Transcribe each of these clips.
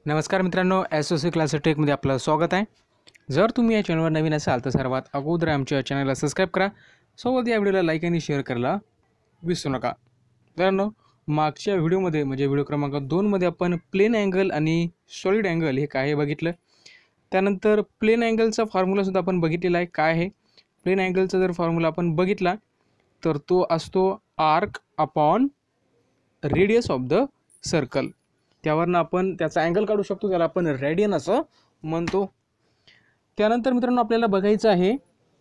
नमस्कार मित्रांनो, SOC class टेकमध्ये आपलं स्वागत आहे. जर तुम्ही या चॅनलवर नवीन असाल तर सर्वात अगोदर आमच्या चॅनलला सबस्क्राईब करा. सोबत या व्हिडिओला लाईक आणि शेअर करायला विसरू नका. मित्रांनो, मागच्या व्हिडिओमध्ये म्हणजे व्हिडिओ क्रमांक 2 मध्ये आपण प्लेन अँगल आणि सॉलिड अँगल हे काय हे बघितलं. त्यानंतर प्लेन अँगलचा फॉर्म्युला सुद्धा आपण बघितलेला आहे. काय आहे प्लेन अँगलचा जर फॉर्म्युला आपण बघितला तर तो असतो arc upon radius of the circle. त्यावरनं आपण त्याचा अँगल काढू शकतो, त्याला आपण रेडियन असं म्हणतो. त्यानंतर मित्रांनो आपल्याला बघायचं आहे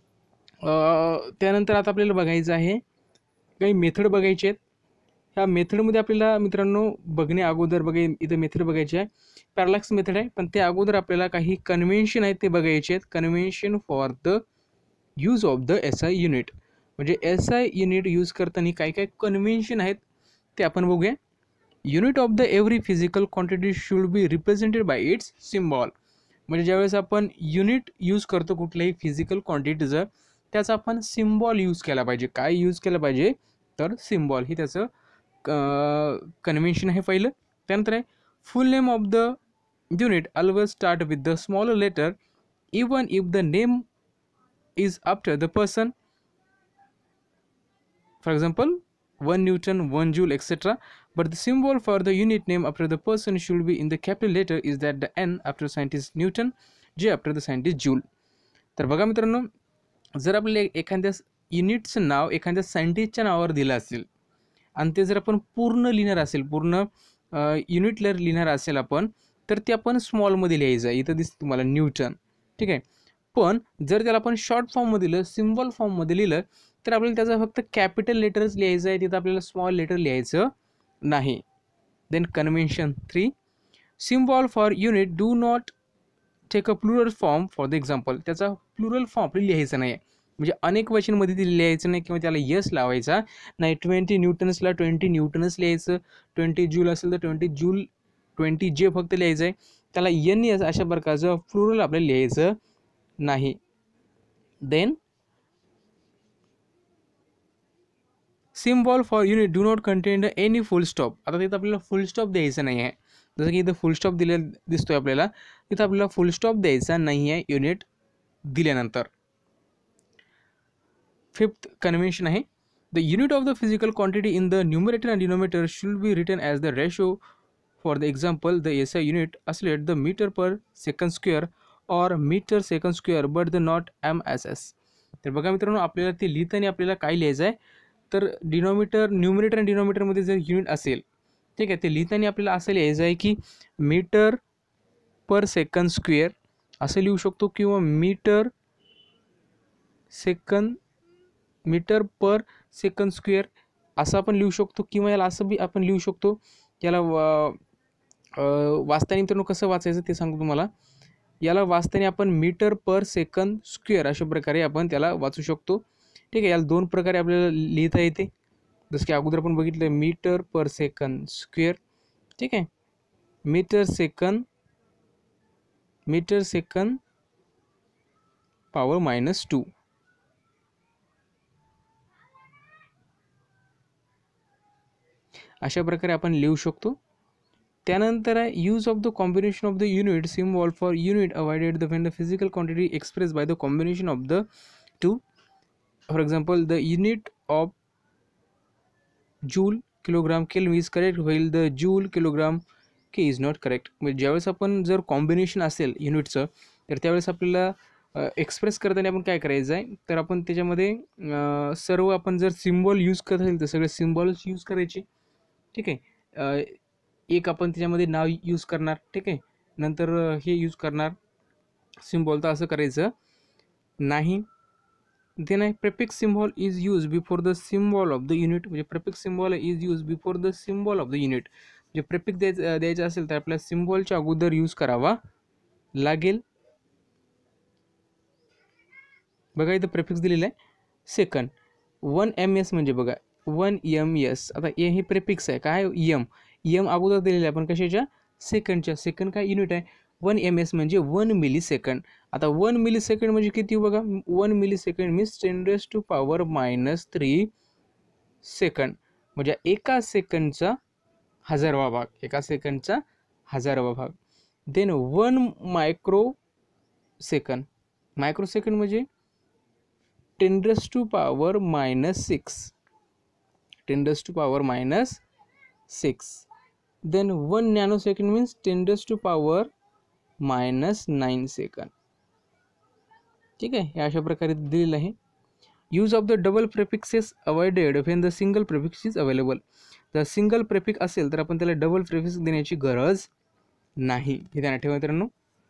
काही मेथड बघायचे आहेत. ह्या मेथडमध्ये आपल्याला मित्रांनो बघणे अगोदर इथं मेथड बघायची आहे, पॅरालॅक्स मेथड आहे. पण त्या अगोदर आपल्याला काही कन्व्हेन्शन आहेत ते बघायचे आहेत. Convention for the use of the SI unit, म्हणजे SI युनिट यूज करताना काय काय कन्व्हेन्शन आहेत ते आपण बघूया. Unit of the every physical quantity should be represented by its symbol. म्हणजे ज्यावेळेस आपण युनिट यूज करतो कुठल्याही फिजिकल क्वांटिटीचं, त्याचा आपण सिम्बॉल यूज केला पाहिजे. काय यूज केलं पाहिजे तर सिम्बॉल. ही त्याचं कन्व्हेन्शन आहे पहिलं. त्यानंतर आहे full name of the unit always start with the smaller letter even if the name is after the person. For example 1 Newton, 1 Joule, etc. But the symbol for the unit name after the person should be in the capital letter is that the N after scientist Newton, J after the scientist Joule. तर बघा मित्रांनो, जर आपल्याला एखाद्या युनिटचं नाव एखाद्या सायंटिस्टच्या नावावर दिलं असेल आणि ते जर आपण पूर्ण लिहिणार असेल, पूर्ण युनिटला लिहिणार असेल आपण, तर ते आपण स्मॉलमध्ये लिहायचं. इथं दिसतं तुम्हाला न्यूटन, ठीक आहे. पण जर त्याला आपण शॉर्ट फॉर्ममध्ये दिलं, सिम्बॉल फॉर्ममध्ये लिहिलं, तर आपल्याला त्याचा फक्त कॅपिटल लेटर्स लिहायचं आहे, तिथं आपल्याला स्मॉल लेटर लिहायचं नाही. Then convention 3, symbol for unit do not take a plural form for the example. त्याचा प्लुरल फॉर्म आपल्याला लिहायचा नाही आहे, म्हणजे अनेक वचनमध्ये ते लिहायचं नाही किंवा त्याला यस लावायचा नाही. 20 न्यूटन्सला 20 न्यूटन्स लिहायचं, 20 जूल असेल तर 20 जूल, 20 जे फक्त लिहायचं आहे. त्याला एन एस अशा प्रकारचं प्लुरल आपल्याला लिहायचं नाही. Then symbol for unit do not contain any full stop. आता तिथं आपल्याला फुल स्टॉप द्यायचा नाही आहे. जसं की इथं फुल स्टॉप दिलेला दिसतोय आपल्याला, तिथं आपल्याला फुल स्टॉप द्यायचा नाही आहे युनिट दिल्यानंतर. 5th कन्व्हेन्शन आहे the unit of the physical quantity in the numerator and denominator should be written as the ratio. For the example the SI unit असलेट the metre per second square और metre second square but the not MSS. तर बघा मित्रांनो, आपल्याला ते लिहिताना आपल्याला काय लिहायचं आहे तर न्यूमरेटर आणि डिनोमिनेटरमध्ये जर युनिट असेल, ठीक आहे, ते लिहिताना आपल्याला असं लिहायचं आहे की मीटर पर सेकंड स्क्वेअर असं लिहू शकतो, किंवा मीटर पर सेकंड स्क्वेअर असं आपण लिहू शकतो, किंवा याला असं बी आपण लिहू शकतो. याला वाचताना मित्रांनो कसं वाचायचं ते सांगतो तुम्हाला. याला वाचताना आपण मीटर पर सेकंड स्क्वेअर अशा प्रकारे आपण त्याला वाचू शकतो, ठीक आहे. याला 2 प्रकारे आपल्याला लिहिता येते, जसं की अगोदर आपण बघितलं मीटर पर सेकंड स्क्वेअर, ठीक आहे. मीटर सेकंड पॉवर -2 अशा प्रकारे आपण लिहू शकतो. त्यानंतर आहे use of the combination of the unit symbol for unit avoided the when the physical quantity express by the combination of the 2. For example the unit of joule kilogram kelvin is correct while the joule kilogram K is not correct. म्हणजे ज्यावेळेस आपण जर combination असेल युनिटचं, तर त्यावेळेस आपल्याला express करताना आपण काय करायचं आहे तर आपण त्याच्यामध्ये सर्व आपण जर सिम्बॉल यूज करत असेल तर सगळे सिम्बॉल्स यूज करायचे, ठीक आहे. एक आपण त्याच्यामध्ये नाव यूज करणार, ठीक आहे, नंतर हे यूज करणार सिम्बॉल, तर असं करायचं नाही. देन आहे prefix symbol is use before the symbol of the unit. म्हणजे prefix symbol is use before the symbol of the unit. म्हणजे प्रेफिक्स द्यायचं असेल तर आपल्याला सिम्बॉलच्या अगोदर यूज करावा लागेल. बघा इथं प्रेफिक्स दिलेलं आहे सेकंड. 1 MS म्हणजे बघा 1 MS. आता हे प्रेफिक्स आहे काय, एम अगोदर दिलेलं आहे पण कशाच्या, सेकंडच्या. सेकंड काय युनिट आहे, 1 MS म्हणजे 1 मिली सेकंड. आता 1 मिली सेकंड म्हणजे किती बघा, 1 मिली सेकंड मीन्स 10⁻³ सेकंड. म्हणजे एका सेकंडचा 1000वा भाग, एका सेकंडचा 1000वा भाग. Then 1 microsecond. मायक्रोसेकंड म्हणजे 10⁻⁻6, 10⁻⁻6. then 1 nanosecond means 10⁻⁻9 second. ठीक आहे, हे अशा प्रकारे दिलेलं आहे. Use of the double prefixes avoided when the single prefix is available. जर सिंगल प्रेफिक्स असेल तर आपण त्याला डबल प्रेफिक्स देण्याची गरज नाही, हे ध्यानात ठेवा मित्रांनो.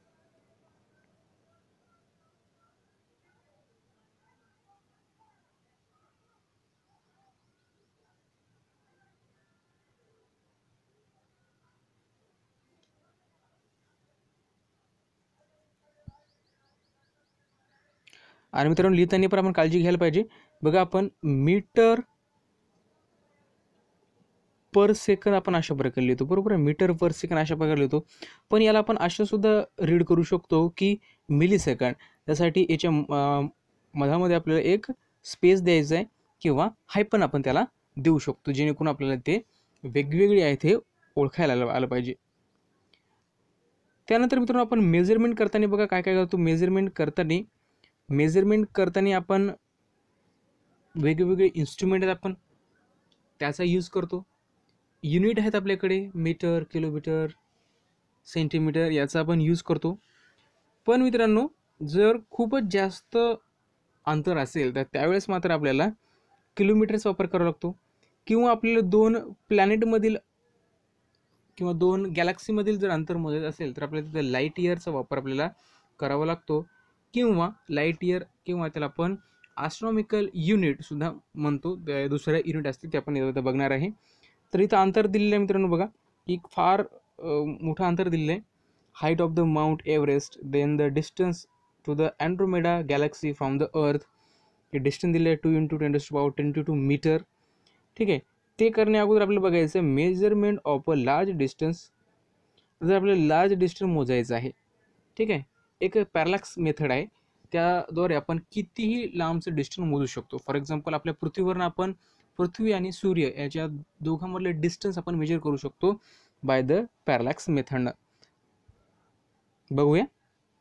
आणि मित्रांनो लिहिताना पण आपण काळजी घ्यायला पाहिजे. बघा आपण मीटर पर सेकंद आपण अशा प्रकारे लिहितो, बरोबर आहे. मीटर पर सेकंड अशा प्रकारे लिहितो, पण याला आपण अशा सुद्धा रीड करू शकतो की मिली सेकंड. त्यासाठी याच्या मधामध्ये आपल्याला एक स्पेस द्यायचा आहे किंवा हायपन आपण त्याला देऊ शकतो, जेणेकरून आपल्याला ते वेगवेगळे आहेत हे ओळखायला आलं पाहिजे. त्यानंतर मित्रांनो आपण मेजरमेंट करताना बघा काय काय करतो. मेजरमेंट करताना आपण वेगवेगळे इन्स्ट्रुमेंट आहेत, आपण त्याचा यूज करतो. युनिट आहेत आपल्याकडे, मीटर, किलोमीटर, सेंटीमीटर, याचा आपण यूज करतो. पण मित्रांनो जर खूपच जास्त अंतर असेल तर त्यावेळेस मात्र आपल्याला किलोमीटरचा वापर करावा लागतो. किंवा आपल्याला 2 प्लॅनेटमधील किंवा 2 गॅलेक्सीमधील जर अंतर मोजायचं असेल तर आपल्याला तिथे लाईट इयरचा वापर आपल्याला करावा लागतो. किंवा लाईट इयर किंवा त्याला आपण ॲस्ट्रॉनॉमिकल युनिट सुद्धा म्हणतो, दुसऱ्या युनिट असते ते आपण इथं बघणार आहे. तर इथं अंतर दिलेलं आहे मित्रांनो, बघा की फार मोठं अंतर दिलेलं आहे. Height of the Mount Everest, then the distance to the Andromeda galaxy from the earth, हे डिस्टन्स दिले आहे 2 × 10⁻⁻22 मीटर. ठीक आहे, ते करण्या अगोदर आपल्याला बघायचं measurement of a large distance. जर आपल्याला लार्ज डिस्टन्स मोजायचं आहे, ठीक आहे, एक पॅरलॅक्स मेथड आहे, त्याद्वारे आपण कितीही लांबचं डिस्टन्स मोजू शकतो. फॉर एक्झाम्पल आपल्या पृथ्वीवरून आपण पृथ्वी आणि सूर्य याच्या दोघांमधले डिस्टन्स आपण मेजर करू शकतो बाय द पॅरलॅक्स मेथडनं. बघूया.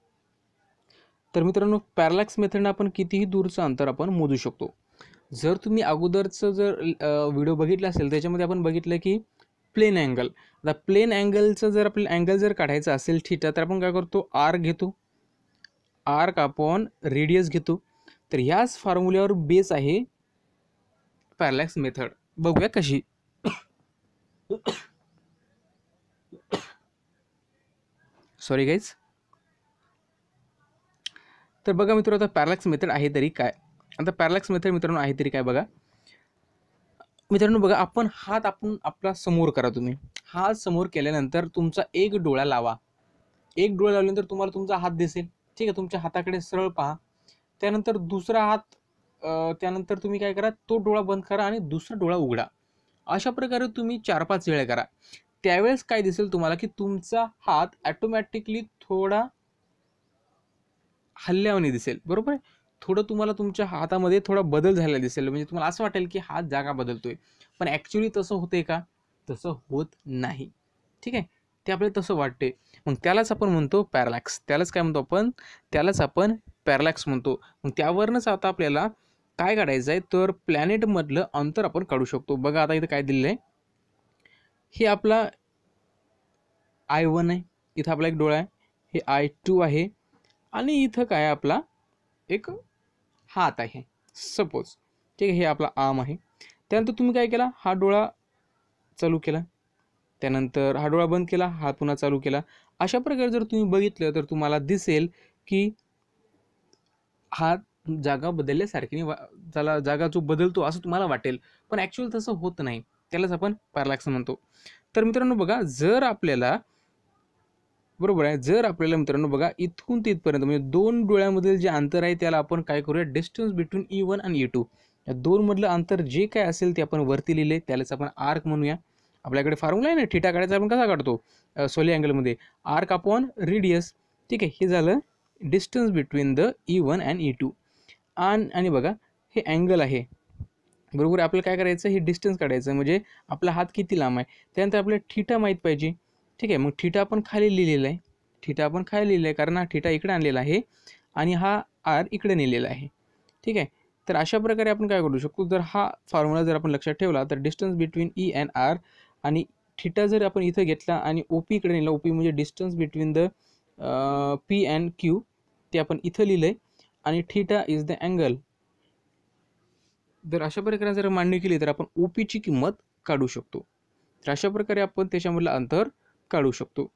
तर मित्रांनो पॅरलॅक्स मेथडनं आपण कितीही दूरचं अंतर आपण मोजू शकतो. जर तुम्ही अगोदरचं जर व्हिडिओ बघितला असेल त्याच्यामध्ये आपण बघितलं की प्लेन अँगल. आता प्लेन अँगलचं जर आपल्याला अँगल जर काढायचा असेल थीटा, तर आपण काय करतो, आर्क घेतो, आर्क अपॉन रेडियस घेतो. तर ह्याच फॉर्म्युल्यावर बेस आहे पॅरलॅक्स मेथड. बघूया कशी. Sorry guys. तर बघा मित्रांनो आता पॅरलॅक्स मेथड आहे तरी काय. आता पॅरलॅक्स मेथड मित्रांनो आहे तरी काय बघा. मित्रांनो बघा आपण हात आपला समोर करा. तुम्ही हात समोर केल्यानंतर तुमचा एक डोळा लावा. एक डोळा लावल्यानंतर तुम्हाला तुमचा हात दिसेल. ठीक आहे, तुमच्या हाताकडे सरळ पहा. त्यानंतर दुसरा हात, त्यानंतर तुम्ही काय करा, तो डोळा बंद करा आणि दुसरा डोळा उघडा. अशा प्रकारे तुम्ही 4-5 वेळा करा. त्यावेळेस काय दिसेल तुम्हाला की तुमचा हात ॲटोमॅटिकली थोडा हलल्यावानी दिसेल, बरोबर आहे. थोडं तुम्हाला तुमच्या हातामध्ये थोडा बदल झालेला दिसेल, म्हणजे तुम्हाला असं वाटेल की हात जागा बदलतोय. पण ॲक्च्युली तसं होते का? तसं होत नाही. ठीक आहे, ते आपल्याला तसं वाटते. मग त्यालाच आपण म्हणतो पॅरलॅक्स. त्यालाच काय म्हणतो आपण? त्यालाच आपण पॅरलॅक्स म्हणतो. मग त्यावरूनच आता आपल्याला काय काढायचं आहे, तर प्लॅनेटमधलं अंतर आपण काढू शकतो. बघा आता इथं काय दिलेलं आहे, हे आपला I1 आहे, इथं आपला एक डोळा आहे, हे I2 आहे, आणि इथं काय आपला एक हात आहे सपोज. ठीक आहे, हे आपला आर्म आहे. त्यानंतर तुम्ही काय केला, हा डोळा चालू केला, त्यानंतर हा डोळा बंद केला, हा पुन्हा चालू केला. अशा प्रकारे जर तुम्ही बघितलं तर तुम्हाला दिसेल की हात जागा बदलल्यासारखी, त्याला जागा जो बदलतो असं तुम्हाला वाटेल, पण ॲक्च्युअल तसं होत नाही. त्यालाच आपण पॅरलॅक्स म्हणतो. तर मित्रांनो बघा, जर आपल्याला, बरोबर आहे, जर आपल्याला मित्रांनो बघा इथून ते इथपर्यंत म्हणजे 2 डोळ्यामधील जे अंतर आहे त्याला आपण काय करूया, डिस्टन्स बिटवीन E1 आणि E2, या 2 मधलं अंतर जे काय असेल ते आपण वरती लिहिले, त्यालाच आपण आर्क म्हणूया. आपल्याकडे फॉर्म्युला आहे ना, थीटा काढायचा आपण कसा काढतो सोली अँगलमध्ये, आर्क अपॉन रेडियस. ठीक आहे, हे झालं distance between the E1 and E2. आणि बघा हे अँगल आहे, बरोबर. आपल्याला काय करायचं, हे डिस्टन्स काढायचं, म्हणजे आपला हात किती लांब आहे. त्यानंतर आपल्याला थीटा माहीत पाहिजे. ठीक आहे, मग थीटा आपण खाली लिहिलेला आहे. थिटा आपण खाली लिहिलं आहे, कारण हा थिटा इकडे आणलेला आहे आणि हा आर इकडे नेलेला आहे. ठीक आहे. तर अशा प्रकारे आपण काय करू शकतो, जर हा फॉर्म्युला जर आपण लक्षात ठेवला तर distance between E and R आणि थिटा जर आपण इथं घेतला आणि ओपी इकडे नेला, ओपी म्हणजे distance between the P and Q, ते आपण इथं लिहिलं आहे आणि थिटा इज द अँगल. जर अशा प्रकारे जर मांडणी केली तर आपण ओपीची किंमत काढू शकतो. तर अशा प्रकारे आपण त्याच्यामधलं अंतर काढू शकतो.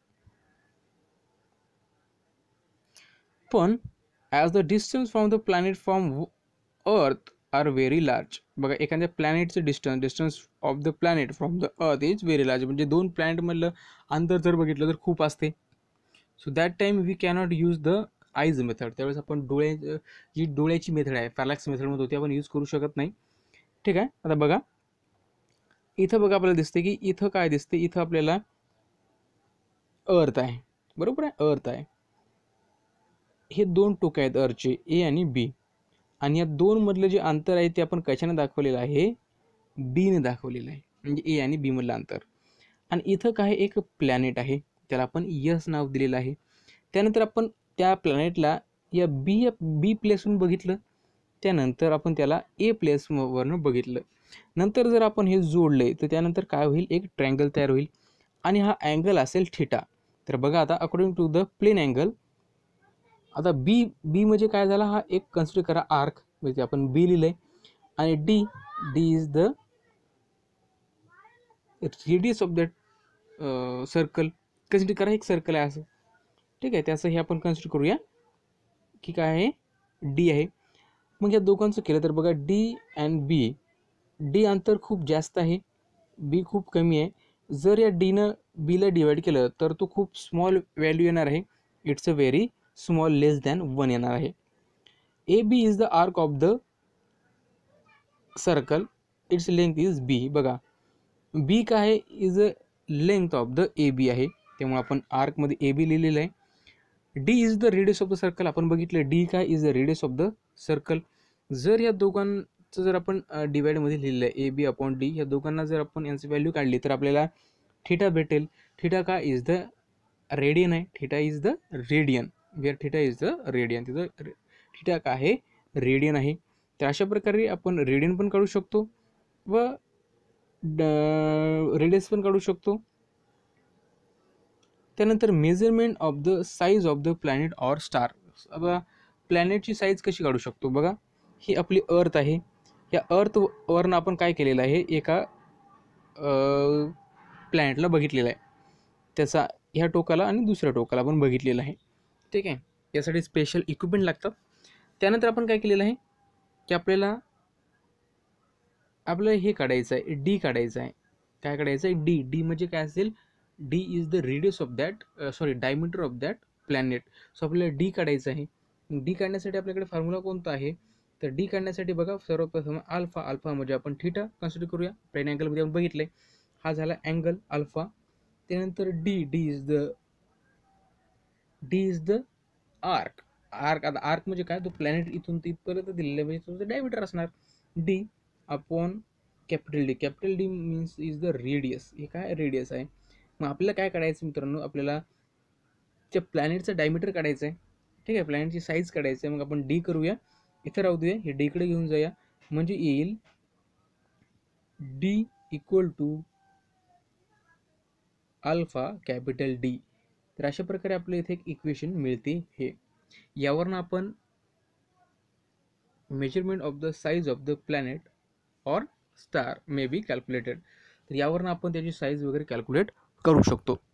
पण as the distance from the planet from earth are very large. बघा, एखाद्या प्लॅनेटचं distance of the planet from the earth is very large. म्हणजे दोन प्लॅनेटमधलं अंतर जर बघितलं तर खूप असते. So that time we cannot use the eyes method. त्यावेळेस आपण जी डोळ्याची मेथड आहे, पॅरलॅक्स मेथडमध्ये होती, आपण यूज करू शकत नाही. ठीक आहे. आता बघा, इथं बघा आपल्याला दिसते की इथं काय दिसते, इथं आपल्याला अर्थ आहे, बरोबर आहे, अर्थ आहे. हे दोन टोकं आहेत अर्थचे, ए आणि बी, आणि या दोन मधलं जे अंतर आहे ते आपण कशाने दाखवलेलं आहे, डीने दाखवलेलं आहे, म्हणजे ए आणि बी मधलं अंतर. आणि इथं काय एक प्लॅनेट आहे, त्याला आपण यस नाव दिलेलं आहे. त्यानंतर आपण त्या प्लॅनेटला या बी प्लेसवरून बघितलं, त्यानंतर आपण त्याला ए प्लेसवरनं बघितलं. नंतर जर आपण हे जोडले तर त्यानंतर काय होईल, एक ट्रँगल तयार होईल आणि हा अँगल असेल थिटा. तर बघा आता according to the plane angle, आता बी म्हणजे काय झाला, हा एक कन्सिडर करा आर्क, म्हणजे आपण बी लिहिलंय, आणि D is the radius of that circle. Consider करा एक सर्कल आहे असं. ठीक आहे, त्याचं हे आपण कन्सिडर करूया की काय आहे, डी आहे. मग या दोघांचं केलं तर बघा, डी अँड बी, डी अंतर खूप जास्त आहे, बी खूप कमी आहे. जर या डीनं बीला डिवाईड केलं तर तो खूप स्मॉल व्हॅल्यू येणार आहे, it's a very small, less than 1 येणार आहे. A B is the arc of the circle, it's length is B. बघा, बी काय आहे, is a length of the A B आहे, त्यामुळे आपण आर्कमध्ये ए बी लिहिलेलं आहे. D is the radius of the circle, आपण बघितलं डी काय, is the radius of the circle. जर या दोघांचं जर आपण डिवाइडमध्ये लिहिलं आहे, ए बी अपॉन डी, या दोघांना जर आपण यांची व्हॅल्यू काढली तर आपल्याला थिटा भेटेल. थिटा काय, इज द रेडियन आहे, theta is the radian, where theta is the radian, तिथं थिटा काय आहे, रेडियन आहे. तर अशा प्रकारे आपण रेडियन पण काढू शकतो व रेडियस पण काढू शकतो. त्यानंतर measurement of the size of the planet or star. आता प्लॅनेटची साईज कशी काढू शकतो, बघा, ही आपली अर्थ आहे, या अर्थवरनं आपण काय केलेलं आहे, एका प्लॅनेटला बघितलेलं आहे, त्याचा ह्या टोकाला आणि दुसऱ्या टोकाला आपण बघितलेलं आहे. ठीक आहे, यासाठी स्पेशल इक्विपमेंट लागतात. त्यानंतर आपण काय केलेलं आहे की आपल्याला हे काढायचं आहे, डी काढायचं आहे. काय काढायचं आहे, डी म्हणजे काय असेल, D is the radius of that, diameter of that planet. So आपल्याला डी काढायचं आहे. डी काढण्यासाठी आपल्याकडे फॉर्म्युला कोणता आहे, तर डी काढण्यासाठी बघा, सर्वप्रथम अल्फा म्हणजे आपण थिटा कन्सिडर करूया, प्लेन अँगलमध्ये आपण बघितलंय, हा झाला अँगल अल्फा. त्यानंतर डी इज द आर्क. आता आर्क म्हणजे काय, तो प्लॅनेट इथून तिथपर्यंत दिलेला आहे, म्हणजे तुमचं डायमीटर असणार, D upon capital D means is the radius, हे काय रेडियस आहे. मग आपल्याला काय काढायचं मित्रांनो, आपल्याला त्या प्लॅनेटचं डायमीटर काढायचं आहे. ठीक आहे, प्लॅनेटची साईज काढायचं आहे. मग आपण डी करूया, इथं राहू दे, हे डीकडे घेऊन जाऊया, म्हणजे येईल D equal to alpha capital D. तर अशा प्रकारे आपल्या इथे एक इक्वेशन मिळते. हे यावरनं आपण measurement of the size of the planet or star may be calculated, तर यावरनं आपण त्याची साईज वगैरे कॅल्क्युलेट करू शकतो.